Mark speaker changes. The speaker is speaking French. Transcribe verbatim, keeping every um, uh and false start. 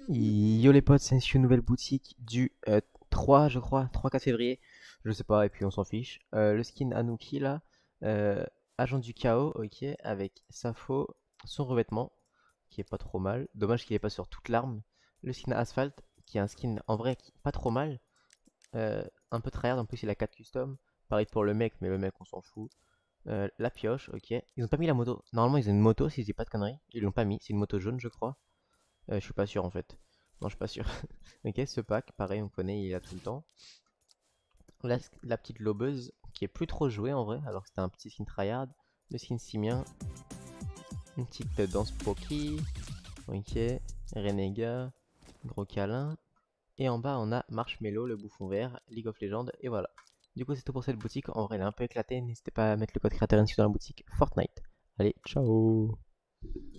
Speaker 1: Yo les potes, c'est une nouvelle boutique du euh, trois, je crois, trois quatre février. Je sais pas, et puis on s'en fiche. Euh, le skin Anuki là, euh, agent du chaos, ok, avec Safo, son revêtement, qui est pas trop mal. Dommage qu'il est pas sur toute l'arme. Le skin Asphalt, qui est un skin en vrai qui est pas trop mal. Euh, un peu tryhard, en plus il a quatre custom. Pareil pour le mec, mais le mec on s'en fout. Euh, la pioche, ok. Ils ont pas mis la moto. Normalement ils ont une moto si je dis pas de conneries. Ils l'ont pas mis, c'est une moto jaune je crois. Euh, je suis pas sûr en fait. Non, je suis pas sûr. Ok, ce pack, pareil, on connaît, il est là tout le temps. La, la petite lobeuse, qui est plus trop jouée en vrai, alors que c'était un petit skin tryhard. Le skin simien, une petite danse Poki. Ok, Renégat, gros câlin. Et en bas, on a Marshmello, le bouffon vert, League of Legends, et voilà. Du coup, c'est tout pour cette boutique. En vrai, elle est un peu éclatée. N'hésitez pas à mettre le code créateur ici dans la boutique Fortnite. Allez, ciao!